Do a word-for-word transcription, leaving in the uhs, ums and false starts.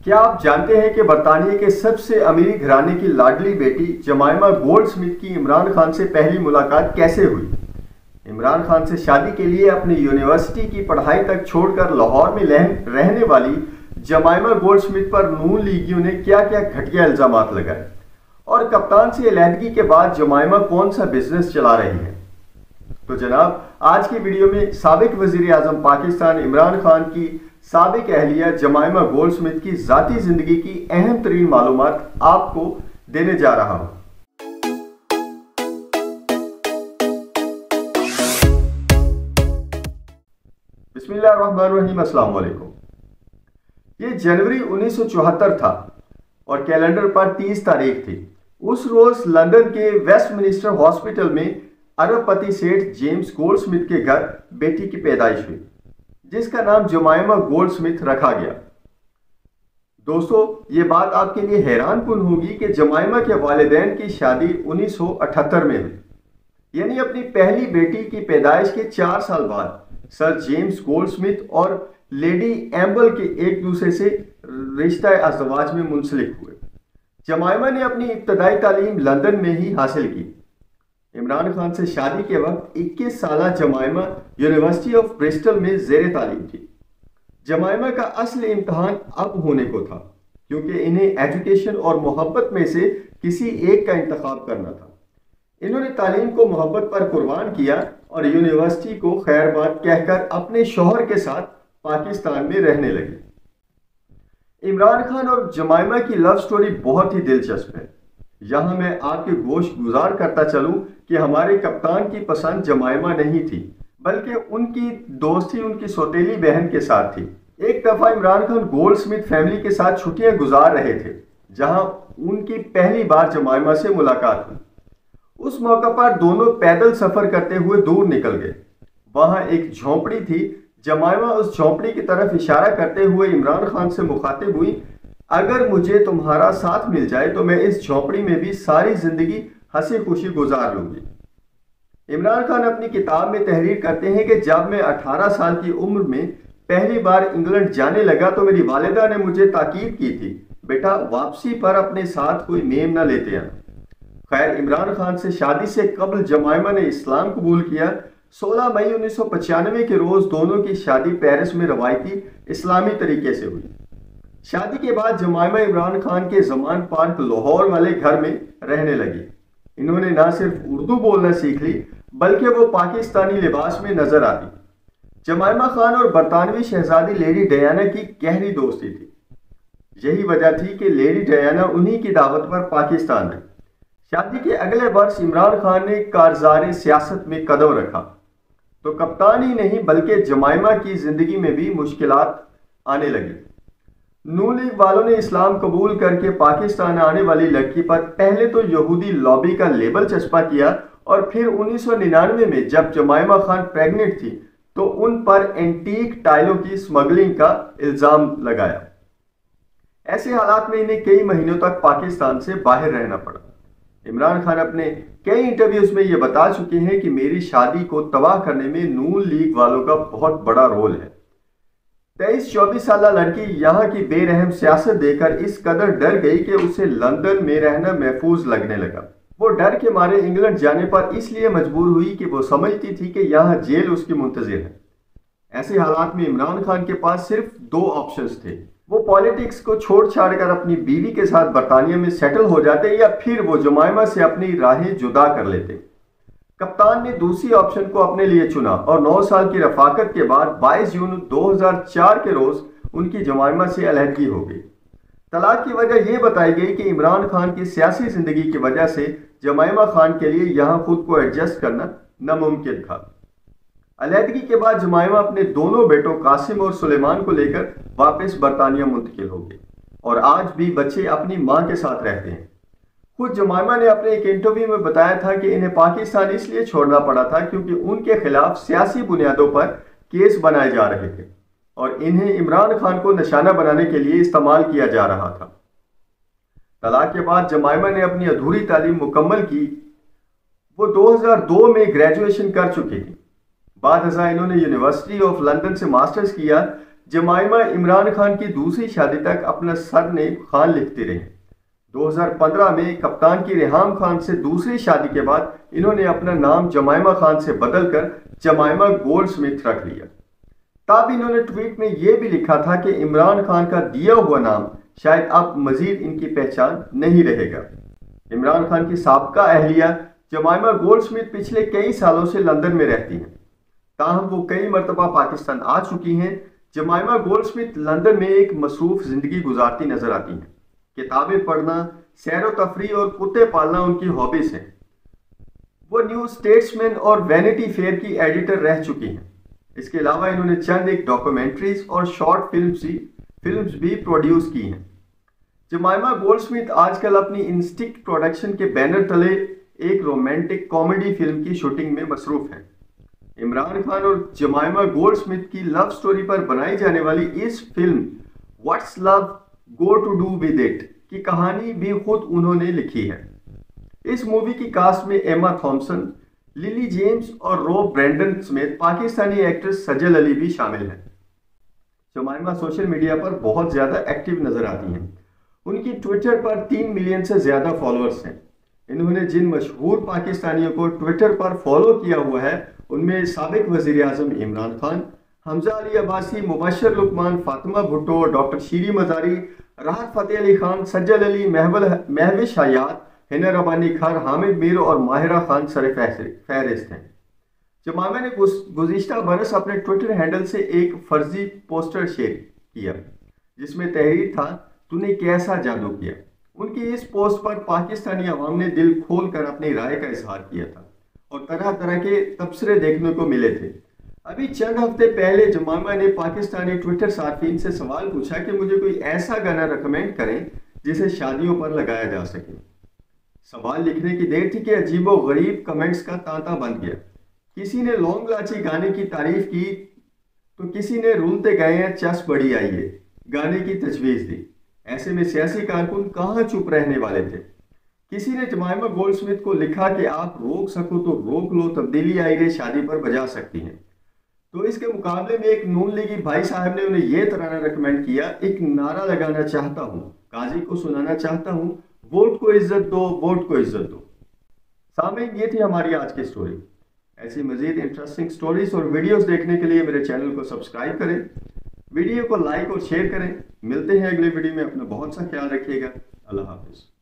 क्या आप जानते हैं कि बरतानिया के सबसे अमीर घराने की लाडली बेटी जमाइमा गोल्डस्मिथ की इमरान खान से पहली मुलाकात कैसे हुई? इमरान खान से शादी के लिए अपनी यूनिवर्सिटी की पढ़ाई तक छोड़कर लाहौर में रहने वाली जमाइमा गोल्डस्मिथ पर नून लीगियों ने क्या क्या घटिया इल्जामात लगाए और कप्तान से अलहदगी के बाद जमाइमा कौन सा बिजनेस चला रही है? तो जनाब, आज की वीडियो में साबिक वजीर आजम पाकिस्तान इमरान खान की साबिक अहलिया जमाइमा गोल्डस्मिथ की जाती जिंदगी की अहम तरीन मालूमात आपको देने जा रहा हूं। बिस्मिल्लाहिर्रहमानिर्रहीम, अस्सलाम वालेकुम। ये जनवरी उन्नीस सौ चौहत्तर था और कैलेंडर पर तीस तारीख थी। उस रोज लंदन के वेस्टमिनिस्टर हॉस्पिटल में अरबपति सेठ जेम्स गोल्डस्मिथ के घर बेटी की पैदाइश हुई, जिसका नाम जमाइमा गोल्डस्मिथ रखा गया। दोस्तों, ये बात आपके लिए हैरानकुन होगी कि जमाइमा के वालिदैन की शादी उन्नीस सौ अठहत्तर में हुई, यानी अपनी पहली बेटी की पैदाइश के चार साल बाद सर जेम्स गोल्डस्मिथ और लेडी एम्बल के एक दूसरे से रिश्ता अज़वाज में मुंसलिक हुए। जमाइमा ने अपनी इब्तदाई तालीम लंदन में ही हासिल की। इमरान खान से शादी के वक्त इक्कीस साल जमाइमा यूनिवर्सिटी ऑफ ब्रिस्टल में जेर तालीम थी। जमाइमा का असल इम्तहान अब होने को था, क्योंकि इन्हें एजुकेशन और मोहब्बत में से किसी एक का इंतखाब करना था। इन्होंने तालीम को मोहब्बत पर कुर्बान किया और यूनिवर्सिटी को खैरबाद कहकर अपने शौहर के साथ पाकिस्तान में रहने लगे। इमरान खान और जमाइमा की लव स्टोरी बहुत ही दिलचस्प है। यहां मैं आपके गोश गुजार करता चलूं कि हमारे कप्तान की पसंद जमाइमा नहीं थी, बल्कि उनकी दोस्ती उनकी सौतेली बहन के साथ थी। एक दफा इमरान खान गोल्डस्मिथ फैमिली के साथ छुट्टियां गुजार रहे थे, जहां उनकी पहली बार जमाइमा से मुलाकात हुई। उस मौका पर दोनों पैदल सफर करते हुए दूर निकल गए। वहां एक झोंपड़ी थी। जमाइमा उस झोंपड़ी की तरफ इशारा करते हुए इमरान खान से मुखातिब हुई, अगर मुझे तुम्हारा साथ मिल जाए तो मैं इस झोंपड़ी में भी सारी जिंदगी हंसी खुशी गुजार लूंगी। इमरान खान अपनी किताब में तहरीर करते हैं कि जब मैं अठारह साल की उम्र में पहली बार इंग्लैंड जाने लगा तो मेरी वालिदा ने मुझे ताकीद की थी, बेटा वापसी पर अपने साथ कोई मेम न लेते आना। खैर, इमरान खान से शादी से कबल जमाइमा ने इस्लाम कबूल किया। सोलह मई उन्नीस सौ पचानवे के रोज दोनों की शादी पेरिस में रवायती इस्लामी तरीके से हुई। शादी के बाद जमाइमा इमरान खान के जमान पार्क लाहौर वाले घर में रहने लगी। इन्होंने न सिर्फ उर्दू बोलना सीख ली, बल्कि वो पाकिस्तानी लिबास में नजर आती। जमाइमा खान और बरतानवी शहजादी लेडी डायना की गहरी दोस्ती थी। यही वजह थी कि लेडी डायना उन्हीं की दावत पर पाकिस्तान आई। शादी के अगले वर्ष इमरान खान ने कारज़ारे सियासत में कदम रखा तो कप्तान ही नहीं बल्कि जमाइमा की जिंदगी में भी मुश्किलात आने लगी। नून लीग वालों ने इस्लाम कबूल करके पाकिस्तान आने वाली लड़की पर पहले तो यहूदी लॉबी का लेबल चस्पा किया और फिर उन्नीस सौ निन्यानवे में जब जमाइमा खान प्रेग्नेंट थी तो उन पर एंटीक टाइलों की स्मगलिंग का इल्जाम लगाया। ऐसे हालात में इन्हें कई महीनों तक पाकिस्तान से बाहर रहना पड़ा। इमरान खान अपने कई इंटरव्यूज में ये बता चुके हैं कि मेरी शादी को तबाह करने में नून लीग वालों का बहुत बड़ा रोल है। तेईस चौबीस साल लड़की यहाँ की बेरहम सियासत देखकर इस कदर डर गई कि उसे लंदन में रहना महफूज लगने लगा। वो डर के मारे इंग्लैंड जाने पर इसलिए मजबूर हुई कि वो समझती थी कि यहाँ जेल उसकी मुंतजिर है। ऐसे हालात में इमरान खान के पास सिर्फ दो ऑप्शंस थे। वो पॉलिटिक्स को छोड़ छाड़ कर अपनी बीवी के साथ बरतानिया में सेटल हो जाते या फिर वो जमाइमा से अपनी राहें जुदा कर लेते। कप्तान ने दूसरी ऑप्शन को अपने लिए चुना और नौ साल की रफाकत के बाद बाईस जून दो हज़ार चार के रोज उनकी जमाइमा से अलहदगी हो गई। तलाक की वजह यह बताई गई कि इमरान खान की सियासी जिंदगी की वजह से जमाइमा खान के लिए यहाँ खुद को एडजस्ट करना नामुमकिन था। अलहदगी के बाद जमाइमा अपने दोनों बेटों कासिम और सुलेमान को लेकर वापस बरतानिया मुंतकिल हो गई और आज भी बच्चे अपनी मां के साथ रहते हैं। खुद जमाइमा ने अपने एक इंटरव्यू में बताया था कि इन्हें पाकिस्तान इसलिए छोड़ना पड़ा था क्योंकि उनके खिलाफ सियासी बुनियादों पर केस बनाए जा रहे थे और इन्हें इमरान खान को निशाना बनाने के लिए इस्तेमाल किया जा रहा था। तलाक के बाद जमाइमा ने अपनी अधूरी तालीम मुकम्मल की। वो दो हज़ार दो में ग्रेजुएशन कर चुकी थी। बाद अज़ा इन्होंने यूनिवर्सिटी ऑफ लंदन से मास्टर्स किया, जमाइमा इमरान खान की दूसरी शादी तक अपना सरनेम खान लिखती रही। दो हज़ार पंद्रह में कप्तान की रेहाम खान से दूसरी शादी के बाद इन्होंने अपना नाम जमाइमा खान से बदलकर जमाइमा गोल्डस्मिथ रख लिया। तब इन्होंने ट्वीट में यह भी लिखा था कि इमरान खान का दिया हुआ नाम शायद अब मजीद इनकी पहचान नहीं रहेगा। इमरान खान की साबका अहलिया जमाइमा गोल्डस्मिथ पिछले कई सालों से लंदन में रहती हैं। ताहम वो कई मरतबा पाकिस्तान आ चुकी हैं। जमाइमा गोल्डस्मिथ लंदन में एक मसरूफ जिंदगी गुजारती नजर आती हैं। किताबें पढ़ना, सैर तफरी और कुत्ते पालना उनकी हॉबीज हैं। वो न्यू स्टेट्समैन और वैनिटी फेयर की एडिटर रह चुकी हैं। इसके अलावा इन्होंने चंद एक डॉक्यूमेंट्रीज और शॉर्ट फिल्म्स भी फिल्म्स भी प्रोड्यूस की हैं। जमाइमा गोल्डस्मिथ आजकल अपनी इंस्टिंक्ट प्रोडक्शन के बैनर तले एक रोमांटिक कॉमेडी फिल्म की शूटिंग में मसरूफ हैं। इमरान खान और जमाइमा गोल्डस्मिथ की लव स्टोरी पर बनाई जाने वाली इस film what's love go to do with it की कहानी भी खुद उन्होंने लिखी है। इस मूवी की कास्ट में एमा थॉम्सन, लिली जेम्स और रॉब ब्रैंडन समेत पाकिस्तानी एक्ट्रेस सजल अली भी शामिल हैं। जमाइमा सोशल मीडिया पर बहुत ज्यादा एक्टिव नजर आती हैं। उनकी ट्विटर पर तीन मिलियन से ज्यादा फॉलोअर्स हैं। इन्होंने जिन मशहूर पाकिस्तानियों को ट्विटर पर फॉलो किया हुआ है उनमें साबिक वजीर आजम इमरान खान, हमजा अली अब्बासी, मुबशर लुकमान, फातिमा भुट्टो, डॉक्टर शीरी मजारी, राहत फ़तेह अली खान, सज्जल अली, महविश हयात, हिना रबानी खर, हामिद मीर और माहिरा खान सर फहरिस्त हैं। जमाइमा ने गुज़िश्ता बरस अपने ट्विटर हैंडल से एक फर्जी पोस्टर शेयर किया जिसमें तहरीर था, तूने कैसा जादू किया। उनकी इस पोस्ट पर पाकिस्तानी अवाम ने दिल खोल कर अपनी राय का इजहार किया था और तरह तरह के तबसरे देखने को मिले थे। अभी चंद हफ्ते पहले जमाइमा ने पाकिस्तानी ट्विटर सार्फिन से सवाल पूछा कि मुझे कोई ऐसा गाना रिकमेंड करें जिसे शादियों पर लगाया जा सके। सवाल लिखने की देर थी कि अजीबो गरीब कमेंट्स का तांता बन गया। किसी ने लौंग लाची गाने की तारीफ की तो किसी ने रूलते गए हैं चस बड़ी आई है गाने की तजवीज़ दी। ऐसे में सियासी कारकुन कहाँ चुप रहने वाले थे। किसी ने जमाइमा गोल्डस्मिथ को लिखा कि आप रोक सको तो रोक लो, तब्दीली आई रे शादी पर बजा सकती हैं। तो इसके मुकाबले में एक नून लीगी भाई साहब ने उन्हें यह तराना रिकमेंड किया, एक नारा लगाना चाहता हूँ, काजी को सुनाना चाहता हूँ, वोट को इज्जत दो, वोट को इज्जत दो। सामईन, ये थी हमारी आज की स्टोरी। ऐसी मजीद इंटरेस्टिंग स्टोरीज और वीडियोस देखने के लिए मेरे चैनल को सब्सक्राइब करें, वीडियो को लाइक और शेयर करें। मिलते हैं अगले वीडियो में। अपना बहुत सा ख्याल रखिएगा। अल्लाह हाफिज।